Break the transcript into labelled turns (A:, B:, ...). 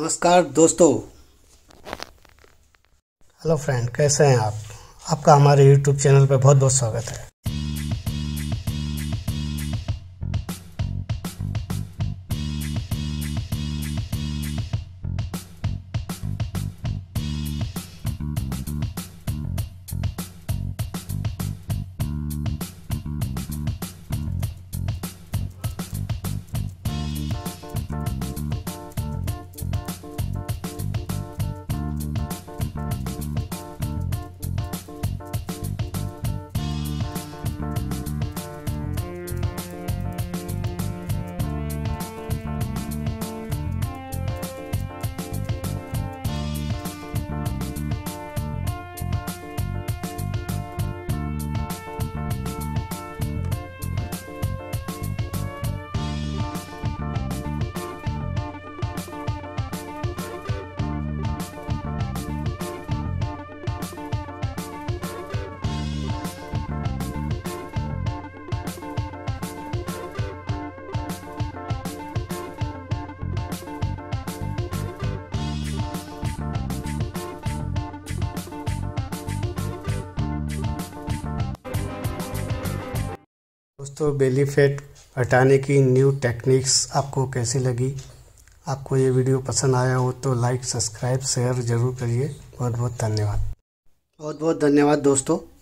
A: नमस्कार दोस्तों। Hello friend, कैसे हैं आप? आपका हमारे यूट्यूब चैनल पर बहुत बहुत स्वागत है। दोस्तों, बेली फैट हटाने की न्यू टेक्निक्स आपको कैसी लगी? आपको ये वीडियो पसंद आया हो तो लाइक, सब्सक्राइब, शेयर ज़रूर करिए। बहुत बहुत धन्यवाद। बहुत बहुत धन्यवाद दोस्तों।